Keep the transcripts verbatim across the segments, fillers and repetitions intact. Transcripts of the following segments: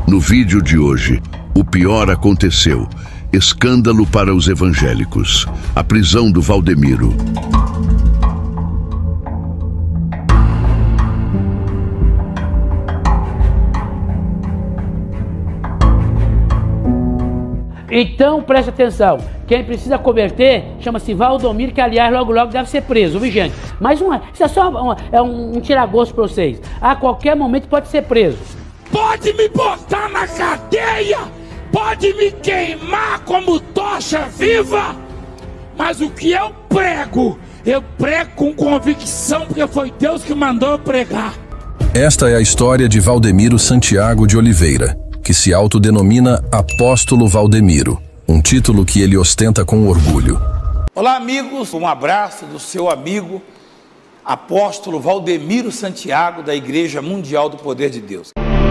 No vídeo de hoje, o pior aconteceu. Escândalo para os evangélicos. A prisão do Valdemiro. Então, preste atenção. Quem precisa converter chama-se Valdomiro, que aliás logo logo deve ser preso, viu, gente? Mas uma, isso é só uma, é um, um tira-gosto para vocês. A qualquer momento pode ser preso. Pode me botar na cadeia, pode me queimar como tocha viva, mas o que eu prego, eu prego com convicção, porque foi Deus que mandou eu pregar. Esta é a história de Valdemiro Santiago de Oliveira, que se autodenomina Apóstolo Valdemiro, um título que ele ostenta com orgulho. Olá, amigos, um abraço do seu amigo Apóstolo Valdemiro Santiago, da Igreja Mundial do Poder de Deus.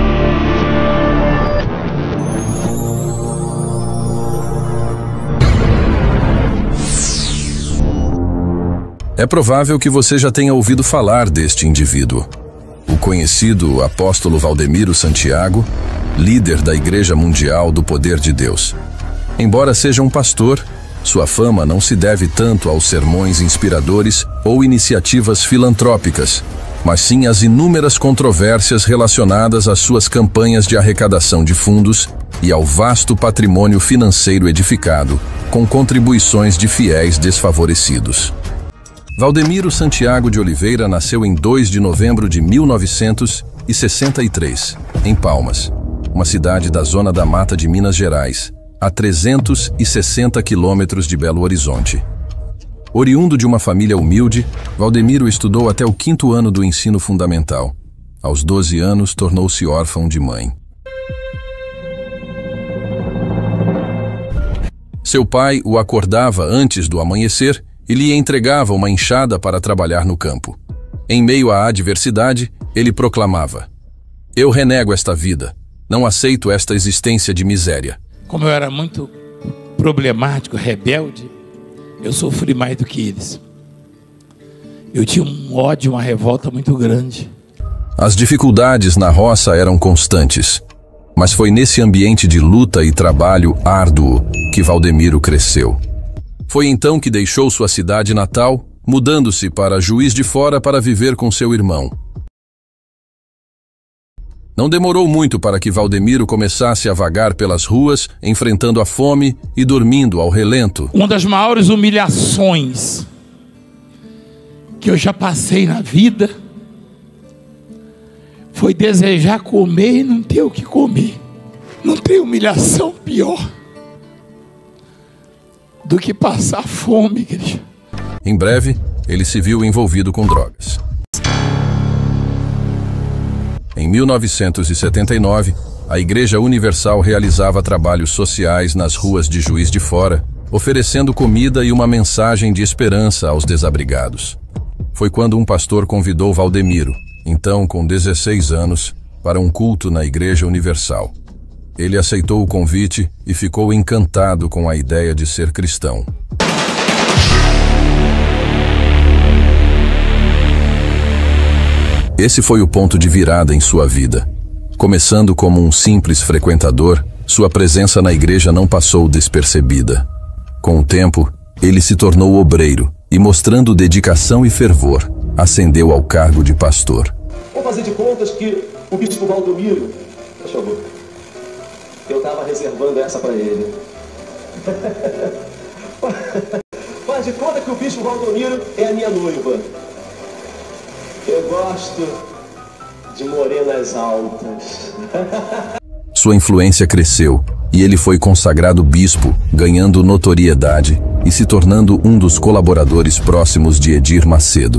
É provável que você já tenha ouvido falar deste indivíduo. O conhecido Apóstolo Valdemiro Santiago, líder da Igreja Mundial do Poder de Deus. Embora seja um pastor, sua fama não se deve tanto aos sermões inspiradores ou iniciativas filantrópicas, mas sim às inúmeras controvérsias relacionadas às suas campanhas de arrecadação de fundos e ao vasto patrimônio financeiro edificado, com contribuições de fiéis desfavorecidos. Valdemiro Santiago de Oliveira nasceu em dois de novembro de mil novecentos e sessenta e três, em Palmas, uma cidade da zona da Mata de Minas Gerais, a trezentos e sessenta quilômetros de Belo Horizonte. Oriundo de uma família humilde, Valdemiro estudou até o quinto ano do ensino fundamental. Aos doze anos, tornou-se órfão de mãe. Seu pai o acordava antes do amanhecer e lhe entregava uma enxada para trabalhar no campo. Em meio à adversidade, ele proclamava: "Eu renego esta vida, não aceito esta existência de miséria." Como eu era muito problemático, rebelde, eu sofri mais do que eles. Eu tinha um ódio, uma revolta muito grande. As dificuldades na roça eram constantes, mas foi nesse ambiente de luta e trabalho árduo que Valdemiro cresceu. Foi então que deixou sua cidade natal, mudando-se para Juiz de Fora para viver com seu irmão. Não demorou muito para que Valdemiro começasse a vagar pelas ruas, enfrentando a fome e dormindo ao relento. Uma das maiores humilhações que eu já passei na vida foi desejar comer e não ter o que comer. Não tem humilhação pior do que passar fome, igreja. Em breve, ele se viu envolvido com drogas. Em mil novecentos e setenta e nove, a Igreja Universal realizava trabalhos sociais nas ruas de Juiz de Fora, oferecendo comida e uma mensagem de esperança aos desabrigados. Foi quando um pastor convidou Valdemiro, então com dezesseis anos, para um culto na Igreja Universal. Ele aceitou o convite e ficou encantado com a ideia de ser cristão. Esse foi o ponto de virada em sua vida. Começando como um simples frequentador, sua presença na igreja não passou despercebida. Com o tempo, ele se tornou obreiro e, mostrando dedicação e fervor, ascendeu ao cargo de pastor. Vou fazer de contas que o bispo Valdomiro... Deixa eu ver. Eu estava reservando essa para ele. Faz de conta que o bispo Valdomiro é a minha noiva. Eu gosto de morenas altas. Sua influência cresceu e ele foi consagrado bispo, ganhando notoriedade e se tornando um dos colaboradores próximos de Edir Macedo.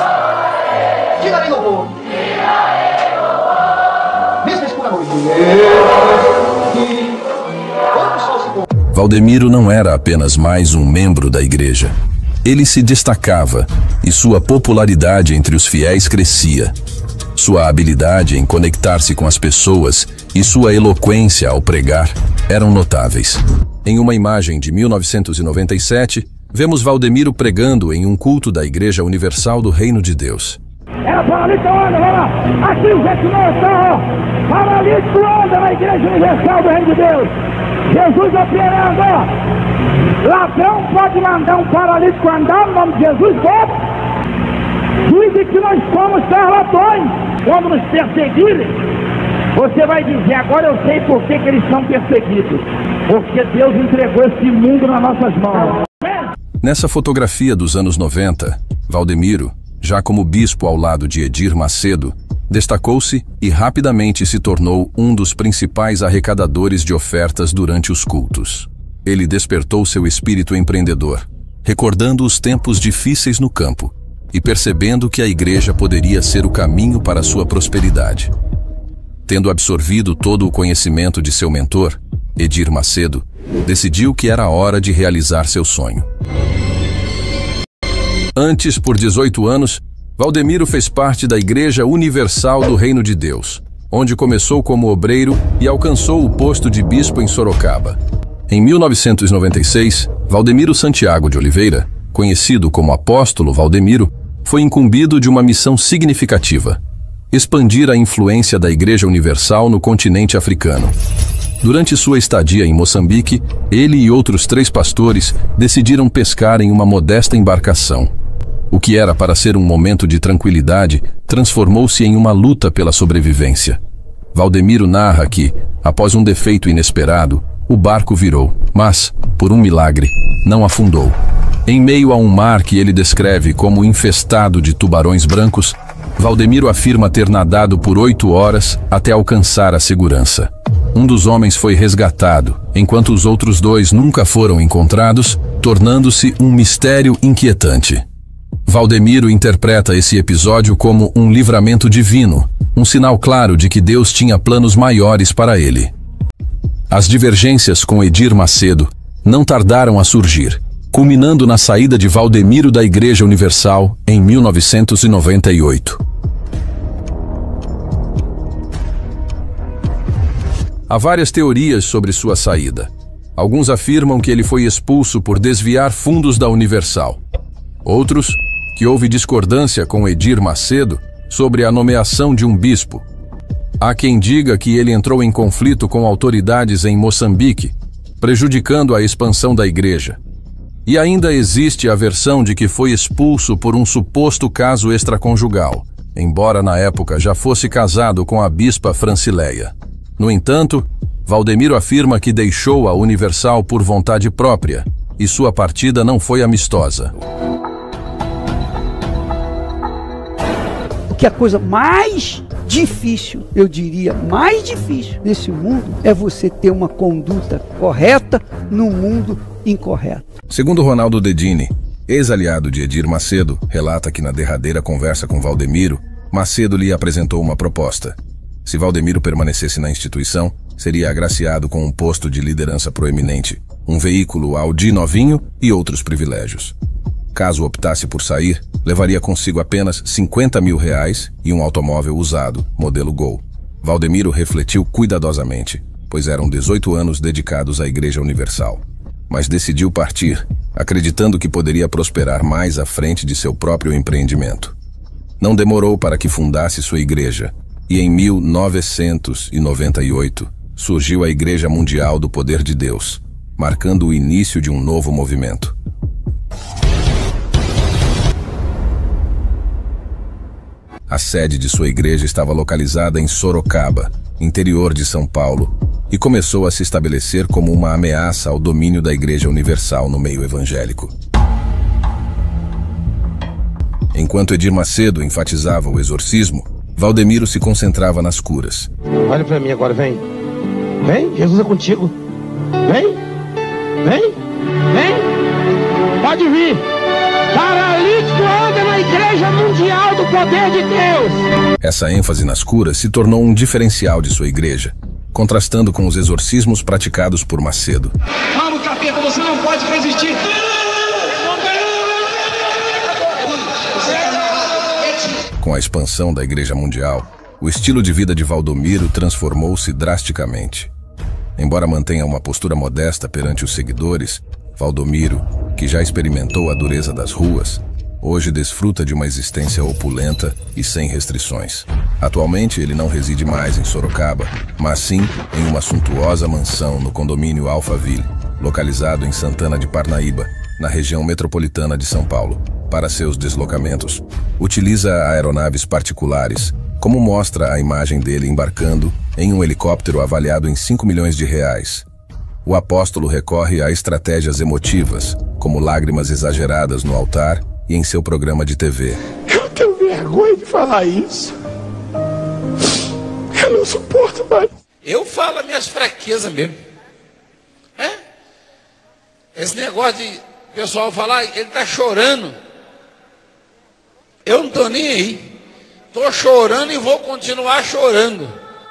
Valdemiro não era apenas mais um membro da igreja. Ele se destacava e sua popularidade entre os fiéis crescia. Sua habilidade em conectar-se com as pessoas e sua eloquência ao pregar eram notáveis. Em uma imagem de mil novecentos e noventa e sete, vemos Valdemiro pregando em um culto da Igreja Universal do Reino de Deus. Ela fala ali, então olha, vai lá, aqui o gente não está, ó. Paralítico anda na Igreja Universal do Reino de Deus. Jesus operando, ó. Ladrão pode mandar um paralítico andar no nome de Jesus, pode? Dizem que nós somos charlatões. Quando nos perseguirem, você vai dizer, agora eu sei por que, que eles são perseguidos. Porque Deus entregou esse mundo nas nossas mãos. Nessa fotografia dos anos noventa, Valdemiro, já como bispo ao lado de Edir Macedo, destacou-se e rapidamente se tornou um dos principais arrecadadores de ofertas durante os cultos. Ele despertou seu espírito empreendedor, recordando os tempos difíceis no campo e percebendo que a igreja poderia ser o caminho para sua prosperidade. Tendo absorvido todo o conhecimento de seu mentor, Edir Macedo, decidiu que era hora de realizar seu sonho. Antes, por dezoito anos, Valdemiro fez parte da Igreja Universal do Reino de Deus, onde começou como obreiro e alcançou o posto de bispo em Sorocaba. Em mil novecentos e noventa e seis, Valdemiro Santiago de Oliveira, conhecido como Apóstolo Valdemiro, foi incumbido de uma missão significativa: expandir a influência da Igreja Universal no continente africano. Durante sua estadia em Moçambique, ele e outros três pastores decidiram pescar em uma modesta embarcação. O que era para ser um momento de tranquilidade transformou-se em uma luta pela sobrevivência. Valdemiro narra que, após um defeito inesperado, o barco virou, mas, por um milagre, não afundou. Em meio a um mar que ele descreve como infestado de tubarões brancos, Valdemiro afirma ter nadado por oito horas até alcançar a segurança. Um dos homens foi resgatado, enquanto os outros dois nunca foram encontrados, tornando-se um mistério inquietante. Valdemiro interpreta esse episódio como um livramento divino, um sinal claro de que Deus tinha planos maiores para ele. As divergências com Edir Macedo não tardaram a surgir, culminando na saída de Valdemiro da Igreja Universal em mil novecentos e noventa e oito. Há várias teorias sobre sua saída. Alguns afirmam que ele foi expulso por desviar fundos da Universal. Outros, que houve discordância com Edir Macedo sobre a nomeação de um bispo. Há quem diga que ele entrou em conflito com autoridades em Moçambique, prejudicando a expansão da igreja. E ainda existe a versão de que foi expulso por um suposto caso extraconjugal, embora na época já fosse casado com a bispa Francileia. No entanto, Valdemiro afirma que deixou a Universal por vontade própria, e sua partida não foi amistosa. Que a coisa mais difícil, eu diria, mais difícil nesse mundo é você ter uma conduta correta num mundo incorreto. Segundo Ronaldo Dedini, ex-aliado de Edir Macedo, relata que na derradeira conversa com Valdemiro, Macedo lhe apresentou uma proposta. Se Valdemiro permanecesse na instituição, seria agraciado com um posto de liderança proeminente, um veículo Audi novinho e outros privilégios. Caso optasse por sair, levaria consigo apenas cinquenta mil reais e um automóvel usado, modelo Gol. Valdemiro refletiu cuidadosamente, pois eram dezoito anos dedicados à Igreja Universal. Mas decidiu partir, acreditando que poderia prosperar mais à frente de seu próprio empreendimento. Não demorou para que fundasse sua igreja, e em mil novecentos e noventa e oito surgiu a Igreja Mundial do Poder de Deus, marcando o início de um novo movimento. A sede de sua igreja estava localizada em Sorocaba, interior de São Paulo, e começou a se estabelecer como uma ameaça ao domínio da Igreja Universal no meio evangélico. Enquanto Edir Macedo enfatizava o exorcismo, Valdemiro se concentrava nas curas. Olha pra mim agora, vem. Vem, Jesus é contigo. Vem, vem, vem. Pode vir. Paralítico anda na Igreja Mundial do Poder de Deus. Essa ênfase nas curas se tornou um diferencial de sua igreja, contrastando com os exorcismos praticados por Macedo. Vamos, capeta, você não pode resistir. Com a expansão da Igreja Mundial, o estilo de vida de Valdemiro transformou-se drasticamente. Embora mantenha uma postura modesta perante os seguidores, Valdemiro, que já experimentou a dureza das ruas, hoje desfruta de uma existência opulenta e sem restrições. Atualmente, ele não reside mais em Sorocaba, mas sim em uma suntuosa mansão no condomínio Alphaville, localizado em Santana de Parnaíba, na região metropolitana de São Paulo. Para seus deslocamentos, utiliza aeronaves particulares, como mostra a imagem dele embarcando em um helicóptero avaliado em cinco milhões de reais. O apóstolo recorre a estratégias emotivas, como lágrimas exageradas no altar e em seu programa de T V. Eu tenho vergonha de falar isso. Eu não suporto mais. Eu falo as minhas fraquezas mesmo. É? Esse negócio de o pessoal falar, ele tá chorando. Eu não tô nem aí. Tô chorando e vou continuar chorando.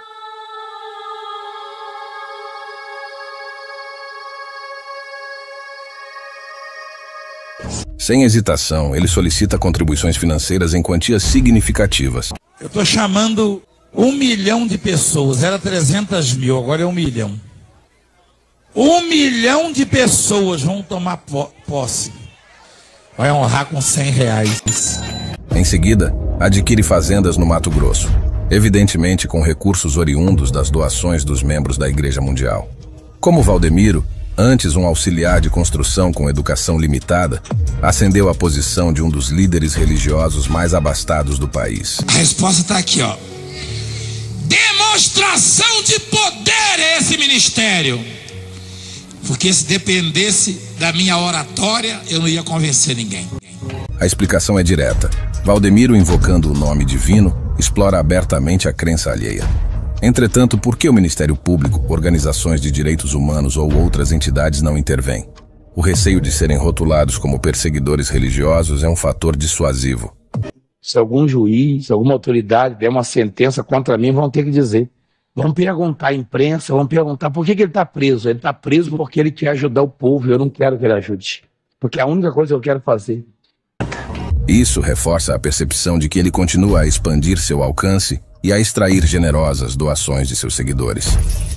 Sem hesitação, ele solicita contribuições financeiras em quantias significativas. Eu tô chamando um milhão de pessoas. Era trezentas mil, agora é um milhão. Um milhão de pessoas vão tomar posse. Vai honrar com cem reais. Em seguida, adquire fazendas no Mato Grosso, evidentemente com recursos oriundos das doações dos membros da Igreja Mundial. Como Valdemiro, antes um auxiliar de construção com educação limitada, ascendeu à posição de um dos líderes religiosos mais abastados do país. A resposta está aqui, ó. Demonstração de poder é esse ministério. Porque se dependesse da minha oratória, eu não ia convencer ninguém. A explicação é direta. Valdemiro, invocando o nome divino, explora abertamente a crença alheia. Entretanto, por que o Ministério Público, organizações de direitos humanos ou outras entidades não intervêm? O receio de serem rotulados como perseguidores religiosos é um fator dissuasivo. Se algum juiz, alguma autoridade der uma sentença contra mim, vão ter que dizer. Vão perguntar à imprensa, vão perguntar por que, que ele está preso. Ele está preso porque ele quer ajudar o povo, eu não quero que ele ajude. Porque é a única coisa que eu quero fazer. Isso reforça a percepção de que ele continua a expandir seu alcance e a extrair generosas doações de seus seguidores.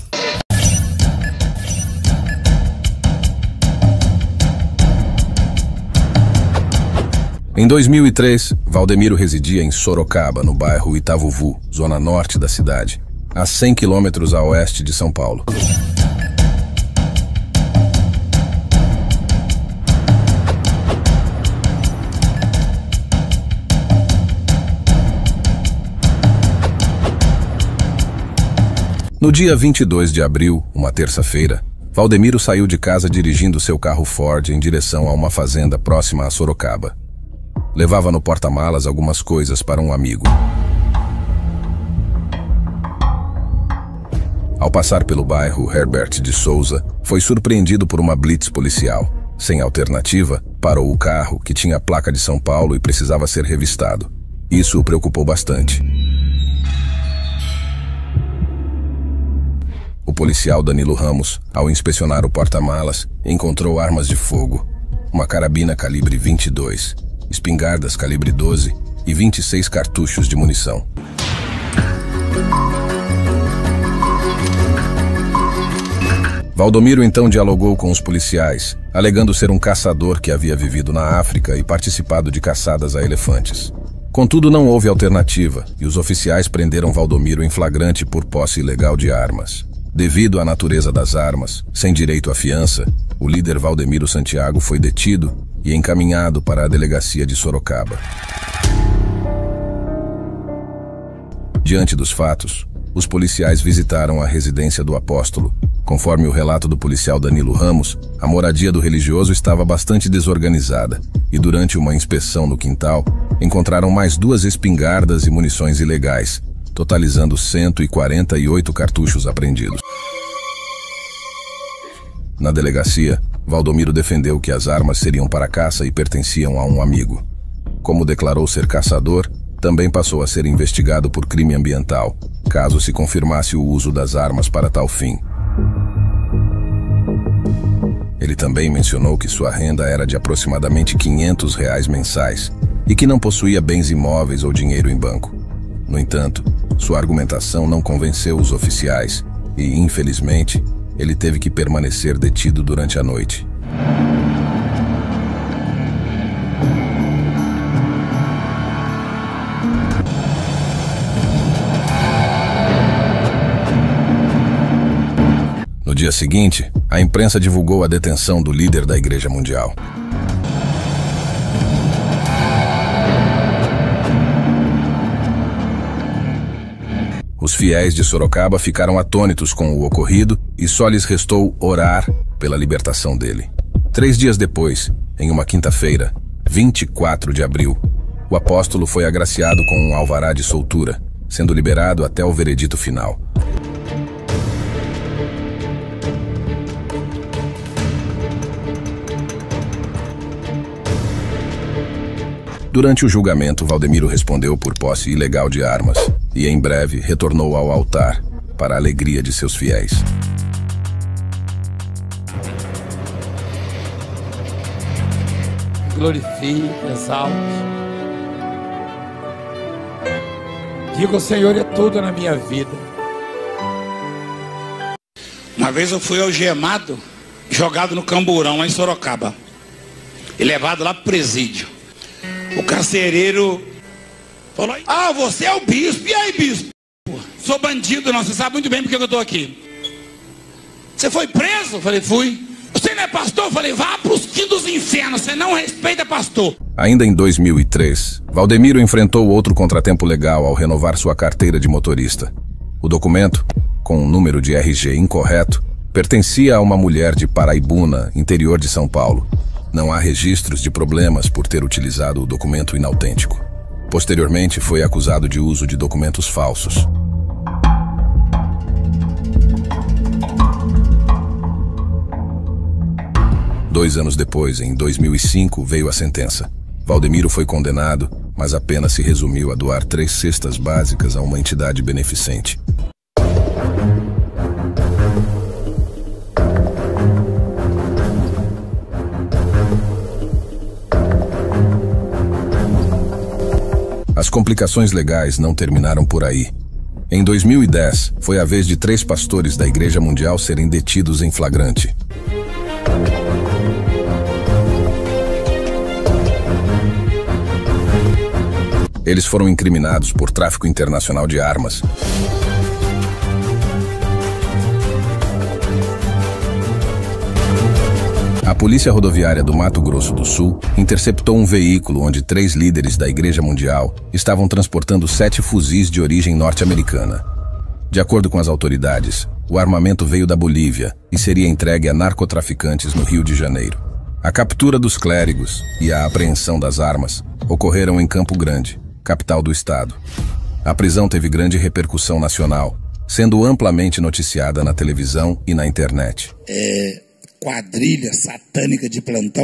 Em dois mil e três, Valdemiro residia em Sorocaba, no bairro Itavuvu, zona norte da cidade, a cem quilômetros a oeste de São Paulo. No dia vinte e dois de abril, uma terça-feira, Valdemiro saiu de casa dirigindo seu carro Ford em direção a uma fazenda próxima a Sorocaba. Levava no porta-malas algumas coisas para um amigo. Ao passar pelo bairro Herbert de Souza, foi surpreendido por uma blitz policial. Sem alternativa, parou o carro, que tinha placa de São Paulo e precisava ser revistado. Isso o preocupou bastante. O policial Danilo Ramos, ao inspecionar o porta-malas, encontrou armas de fogo, uma carabina calibre vinte e dois, espingardas calibre doze e vinte e seis cartuchos de munição. Valdemiro então dialogou com os policiais, alegando ser um caçador que havia vivido na África e participado de caçadas a elefantes. Contudo, não houve alternativa e os oficiais prenderam Valdemiro em flagrante por posse ilegal de armas. Devido à natureza das armas, sem direito à fiança, o líder Valdemiro Santiago foi detido e encaminhado para a delegacia de Sorocaba. Diante dos fatos, os policiais visitaram a residência do apóstolo. Conforme o relato do policial Danilo Ramos, a moradia do religioso estava bastante desorganizada e durante uma inspeção no quintal, encontraram mais duas espingardas e munições ilegais, totalizando cento e quarenta e oito cartuchos apreendidos. Na delegacia, Valdemiro defendeu que as armas seriam para caça e pertenciam a um amigo. Como declarou ser caçador, também passou a ser investigado por crime ambiental, caso se confirmasse o uso das armas para tal fim. Ele também mencionou que sua renda era de aproximadamente quinhentos reais mensais e que não possuía bens imóveis ou dinheiro em banco. No entanto, sua argumentação não convenceu os oficiais e, infelizmente, ele teve que permanecer detido durante a noite. dia seguinte, a imprensa divulgou a detenção do líder da Igreja Mundial. Os fiéis de Sorocaba ficaram atônitos com o ocorrido e só lhes restou orar pela libertação dele. Três dias depois, em uma quinta-feira, vinte e quatro de abril, o apóstolo foi agraciado com um alvará de soltura, sendo liberado até o veredito final. Durante o julgamento, Valdemiro respondeu por posse ilegal de armas e, em breve, retornou ao altar para a alegria de seus fiéis. Glorifique, exalte. Diga: o Senhor é tudo na minha vida. Uma vez eu fui algemado, jogado no Camburão, lá em Sorocaba, e levado lá pro presídio. O carcereiro falou: ah, você é o bispo. E aí, bispo? Sou bandido, não, você sabe muito bem porque eu tô aqui. Você foi preso? Eu falei: fui. Você não é pastor? Eu falei: vá pros quintos infernos, você não respeita pastor. Ainda em dois mil e três, Valdemiro enfrentou outro contratempo legal ao renovar sua carteira de motorista. O documento, com um número de R G incorreto, pertencia a uma mulher de Paraibuna, interior de São Paulo. Não há registros de problemas por ter utilizado o documento inautêntico. Posteriormente, foi acusado de uso de documentos falsos. Dois anos depois, em dois mil e cinco, veio a sentença. Valdemiro foi condenado, mas a pena se resumiu a doar três cestas básicas a uma entidade beneficente. As complicações legais não terminaram por aí. Em dois mil e dez, foi a vez de três pastores da Igreja Mundial serem detidos em flagrante. Eles foram incriminados por tráfico internacional de armas. A Polícia Rodoviária do Mato Grosso do Sul interceptou um veículo onde três líderes da Igreja Mundial estavam transportando sete fuzis de origem norte-americana. De acordo com as autoridades, o armamento veio da Bolívia e seria entregue a narcotraficantes no Rio de Janeiro. A captura dos clérigos e a apreensão das armas ocorreram em Campo Grande, capital do estado. A prisão teve grande repercussão nacional, sendo amplamente noticiada na televisão e na internet. É... quadrilha satânica de plantão.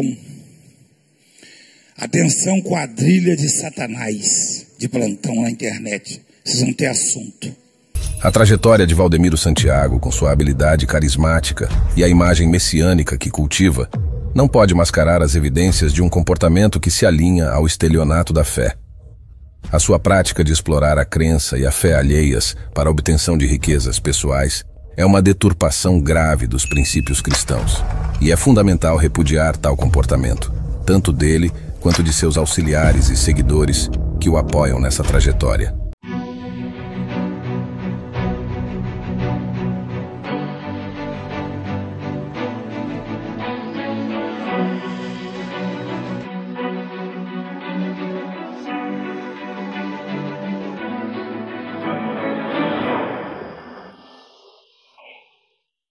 Atenção, quadrilha de Satanás de plantão na internet. Vocês vão ter assunto. A trajetória de Valdemiro Santiago, com sua habilidade carismática e a imagem messiânica que cultiva, não pode mascarar as evidências de um comportamento que se alinha ao estelionato da fé. A sua prática de explorar a crença e a fé alheias para a obtenção de riquezas pessoais é uma deturpação grave dos princípios cristãos, e é fundamental repudiar tal comportamento, tanto dele quanto de seus auxiliares e seguidores que o apoiam nessa trajetória.